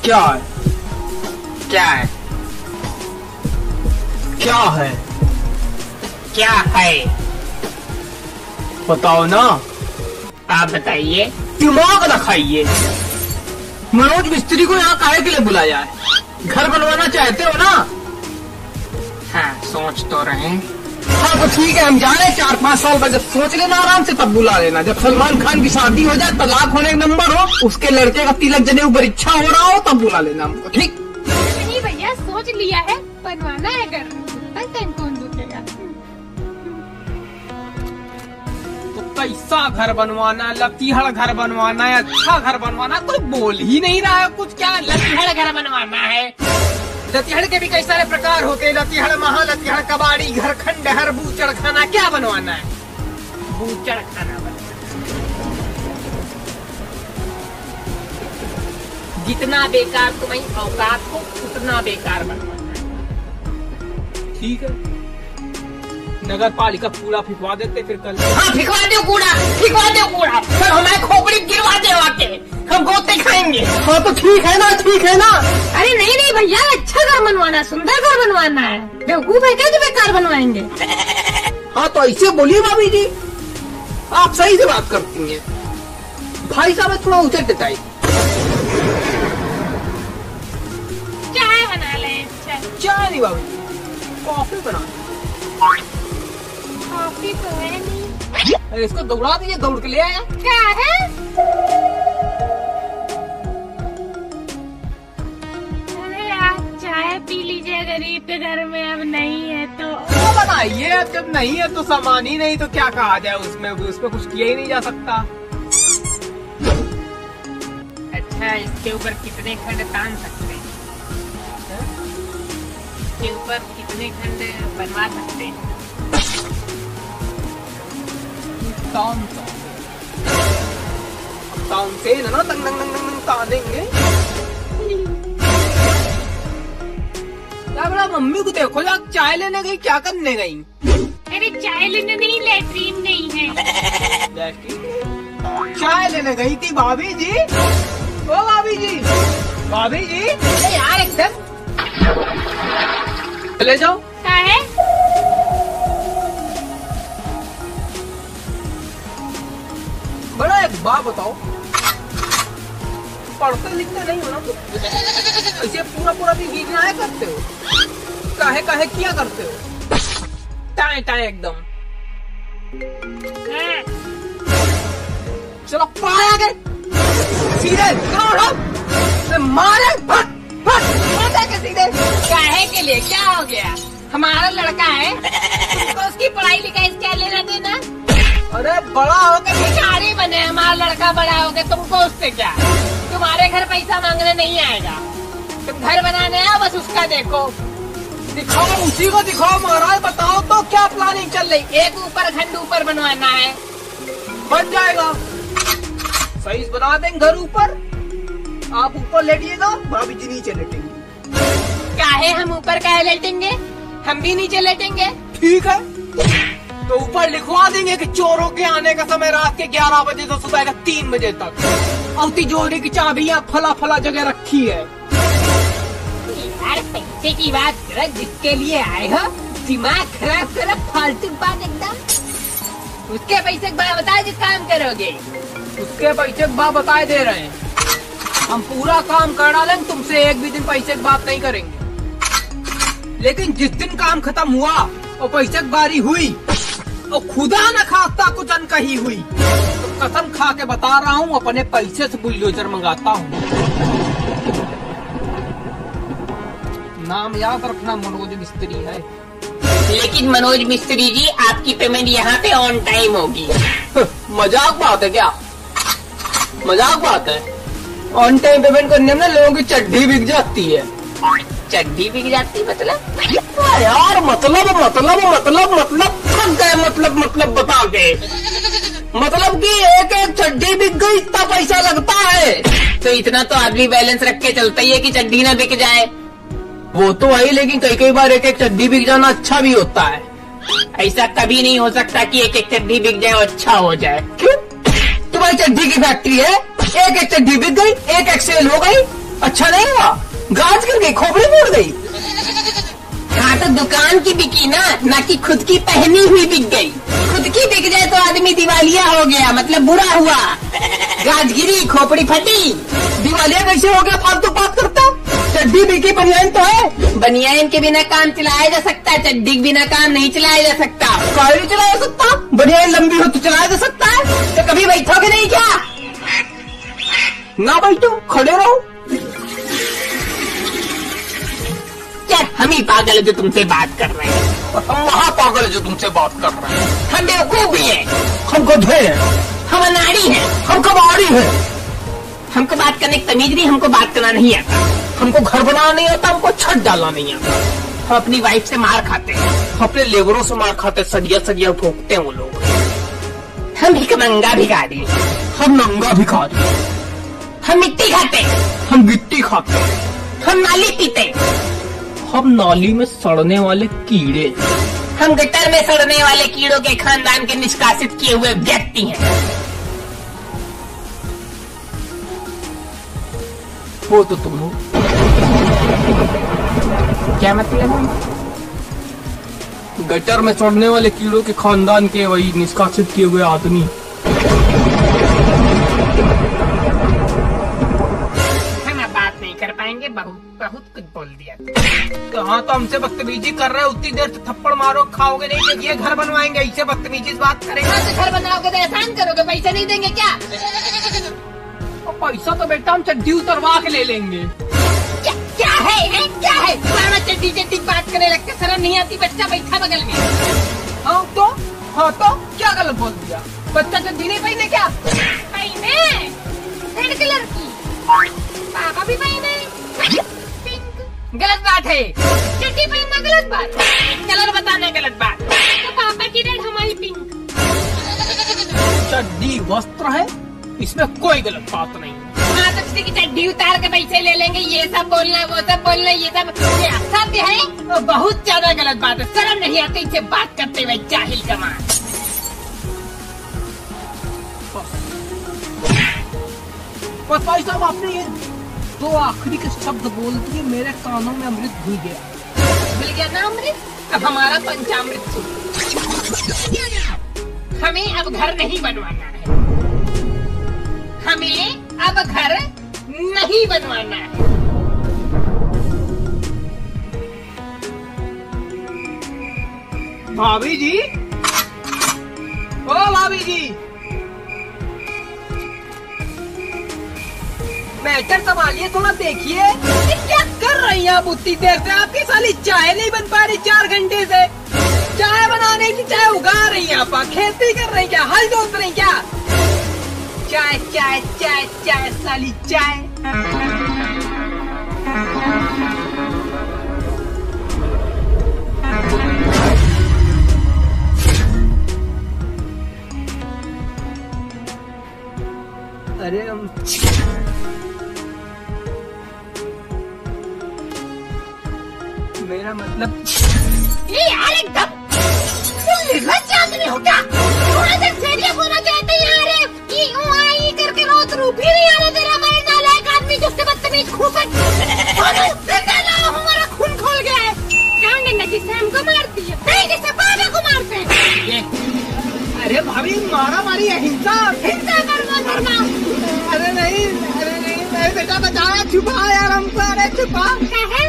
क्या है? क्या है? क्या है? क्या है? बताओ ना। आप बताइए। दिमाग न खाइए। मनोज मिस्त्री को यहाँ काहे के लिए बुलाया है? घर बनवाना चाहते हो ना? हाँ, सोच तो रहे। हाँ तो ठीक है, हम जा रहे हैं 4-5 साल बाद। जब सोच लेना आराम से तब बुला लेना। जब सलमान खान की शादी हो जाए, तलाक होने का नंबर हो, उसके लड़के का तिलक जनेऊ पर इच्छा हो रहा हो, तब बुला लेना हमको। ठीक? नहीं भैया, सोच लिया है, बनवाना है घर। टाइम कौन रुकेगा? तो कैसा घर बनवाना है? लतीहड़ घर बनवाना है? अच्छा घर बनवाना है? कोई बोल ही नहीं रहा है कुछ। क्या लतीहड़ घर बनवाना है? लतीहड़ के भी कई सारे प्रकार होते हैं। लतीहड़, महा लतीहड़, कबाड़ी घर, खंडहर, बूचड़ खाना। क्या बनवाना है? बूचड़ खाना बनवाना। जितना बेकार तुम्हारी औकात हो उतना बेकार बनवाना है। ठीक है, नगर पालिका कूड़ा फिकवा देते फिर कल। हाँ, फिकवा दो कूड़ा, फिकवा दो कूड़ा। फिर हमारे खोपड़ी गिरवा दे आके, हम गोते खाएंगे। हाँ तो ठीक है ना, ठीक है ना। अरे नहीं नहीं भैया, अच्छा घर बनवाना है, सुंदर घर बनवाना है। बेवकूफ है क्या जो बेकार बनवाएंगे? हाँ तो ऐसे बोलिए भाभी जी, आप सही से बात करती हैं। भाई साहब थोड़ा ऊंचे देता है। चाय बना ले। चाय नहीं भाभी, कॉफी बना। कॉफी तो है नहीं। अरे इसको दौड़ा दीजिए, दौड़ के ले आया। क्या है? अरे आप चाय पी लीजिए, गरीब के घर में अब नहीं है तो। तो बनाइए, अब जब नहीं है तो सामान ही नहीं तो क्या कहा जाए उसमें कुछ किया ही नहीं जा सकता। अच्छा, इसके ऊपर कितने खंड तान सकते हैं? इसके ऊपर कितने खंड बनवा सकते हैं? तान से ना तंग तंग तंग तंग तानेंगे। क्या बड़ा, मम्मी को देखो जा, चाय लेने गई, क्या करने गई? अरे चाय लेने नहीं, लेटरीन नहीं है। चाय लेने गई थी भाभी जी। ओ भाभी जी, भाभी जी। अरे यार, एकदम ले जाओ। क्या है? बड़ा एक बात बताओ, पढ़ते लिखते नहीं हो ना तो ऐसे पूरा भी गीतना है करते हो? काहे काहे किया करते हो? टाए टाए एकदम। हाँ। चलो पाया गए सीधे करो, मारे फट फट मारे के सीधे। काहे के लिए? क्या हो गया? हमारा लड़का है तो उसकी पढ़ाई लिखाई क्या लेना देना? अरे बड़ा हो गया, भिखारी बने, हमारा लड़का बड़ा हो गया, तुमको उससे क्या? तुम्हारे घर पैसा मांगने नहीं आएगा, तुम घर बनाने आओ, बस उसका देखो। दिखाओ, उसी को दिखाओ महाराज। बताओ तो क्या प्लानिंग चल रही? एक ऊपर खंड ऊपर बनवाना है। बन जाएगा, सही से बना देंगे। घर ऊपर, आप ऊपर लेटिएगा, भाभी जी नीचे लेटेंगी। काहे हम ऊपर काहे लेटेंगे? हम भी नीचे लेटेंगे। ठीक है, तो ऊपर लिखवा देंगे कि चोरों के आने का समय रात के 11 बजे से सुबह के 3 बजे तक। और तिजोरी की चाबियां फला फला जगह रखी है। यार पैसे की बात कर, जिसके लिए आए हो दिमाग खराब करो, फालतू बात एकदम। उसके पैसे की बात बताए जो काम करोगे। उसके पैसे की बात बताए दे रहे हैं, हम पूरा काम कर डालेंगे, तुमसे एक भी दिन पैसे की बात नहीं करेंगे। लेकिन जिस दिन काम खत्म हुआ और पैसे की बारी हुई और खुदा न खास्ता कुछ अनकही हुई, तो कसम खा के बता रहा हूँ, अपने पैसे से बुलडोजर मंगाता हूँ। नाम याद रखना, मनोज मिस्त्री है। लेकिन मनोज मिस्त्री जी, आपकी पेमेंट यहाँ पे ऑन टाइम होगी। मजाक बात है क्या? मजाक बात है? ऑन टाइम पेमेंट करने में लोगों की चड्डी बिक जाती है। चड्डी बिक जाती मतलब? यार मतलब थक गए। मतलब बता के, मतलब कि एक एक चड्डी बिक गई, इतना पैसा लगता है। तो इतना तो आदमी बैलेंस रख के चलता ही है कि चड्डी ना बिक जाए। वो तो है, लेकिन कई बार एक एक चड्डी बिक जाना अच्छा भी होता है। ऐसा कभी नहीं हो सकता कि एक एक चड्डी बिक जाए और अच्छा हो जाए। क्यों? तुम्हारी चड्डी की फैक्ट्री है, एक एक चड्डी बिक गई, एक एक सेल हो गई, अच्छा नहीं हुआ, गाज गिर गई, खोपड़ी फूट गई। हाँ तो दुकान की बिकी ना कि खुद की पहनी हुई बिक गई। खुद की बिक जाए तो आदमी दिवालिया हो गया, मतलब बुरा हुआ। गाज गिरी, खोपड़ी फटी। दिवालिया कैसे हो गया? फालतू बात करता। चड्डी बिकी, बनियान तो है। बनियान के बिना काम चलाया जा सकता है, चड्डी के बिना काम नहीं चलाया जा सकता। काहे नहीं चलाया जा सकता? बनियान लंबी हो तो चलाया जा सकता है। तो कभी बैठोगे नहीं क्या? ना बैठो, खड़े रहो। यार हम ही पागल है जो तुमसे बात कर रहे हैं। हम वहाँ पागल है जो तुमसे बात कर रहे हैं। हम बेवकूफ भी है, हम गधे हैं, हम अनाड़ी है, हम कबाड़ी है। हमको बात करने की तमीज नहीं, हमको बात करना नहीं आता। हमको घर बनाना नहीं आता, हमको छत डालना नहीं आता। हम अपनी वाइफ से मार खाते हैं, अपने लेबरों से मार खाते, सरिया सरिया ठोकते हैं वो लोग। हम भिखमंगा भिखारी, हम नंगा भिखारी, हम मिट्टी खाते, हम गिट्टी खाते, हम नाली पीते, हम नाली में सड़ने वाले कीड़े, हम गटर में सड़ने वाले कीड़ों के खानदान के निष्कासित किए हुए व्यक्ति हैं। वो तो तुम हो। क्या मतलब? गटर में सड़ने वाले कीड़ों के खानदान के वही निष्कासित किए हुए आदमी। हम अब बात नहीं कर पाएंगे, बहुत कुछ बोल दिया। कहाँ तो हमसे बदतमीजी कर रहे हो, उतनी देर से थप्पड़ मारो, खाओगे नहीं तो ये घर बनवाएंगे, इससे बदतमीजी से बात करेंगे। हाँ तो घर बनाओगे तो एहसान करोगे, पैसे नहीं देंगे क्या? और पैसा तो बेटा हम चड्डी उतरवा के ले लेंगे। क्या है क्या है? पुराना चड्डी चड्डी बात करने लगते, शर्म नहीं आती? बच्चा बैठा बगल में। हाँ तो क्या गलत बोल दिया? बच्चा चड्डी नहीं पहने क्या? पहने रेड कलर की, पापा भी पहने पिंक। गलत बात है, चड्डी पहनना गलत बात, कलर बताना गलत बात। तो पापा की रेड, हमारी पिंक। चड्डी वस्त्र है, इसमें कोई गलत बात नहीं। हाँ तो किसी की चड्डी उतार के पैसे ले लेंगे, ये सब बोलना वो सब बोलना, ये सब ये असभ्य है और बहुत ज्यादा गलत बात है। शर्म नहीं आती इनसे बात करते हुए, जाहिल कमाल। बस भाई साहब आपने ये दो आखिरी के शब्द बोल दिए, मेरे कानों में अमृत घुल गया। मिल गया ना अमृत, अब हमारा पंचामृत सुन। हमें अब घर नहीं बनवाना है, हमें अब घर नहीं बनवाना है। भाभी जी, ओ भाभी जी, मैटर संभालिए, थोड़ा देखिए क्या कर रही हैं आप उतनी देर से? आपकी साली चाय नहीं बन पा रही 4 घंटे से। चाय बनाने की चाय उगा रही हैं आप, खेती कर रही क्या? हल जोत रही क्या? चाय चाय चाय चाय साली चाय। अरे मेरा मतलब ये यार एकदम निर्लज्ज आदमी हो क्या? थोड़ा सा सीरियस होना चाहते हैं यार, कि आई करके रोज रूप ही नहीं आने दे रहा। हमारे नालायक आदमी जो से बदतमीज खूबट हमारा खून खोल गया है। जान ना जिससे हमको मारती है, नहीं जिससे बाबा को मारते हैं। अरे भाभी, मारा मारी अहिंसा, हिंसा करना धर्मा। अरे नहीं मेरे बेटा बचाया, छुपा यार हमको, अरे छुपा। क्या है?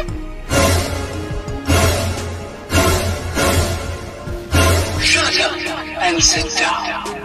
Shut up and sit down.